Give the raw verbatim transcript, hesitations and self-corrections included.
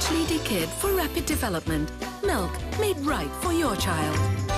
H L D Kid for rapid development. Milk made right for your child.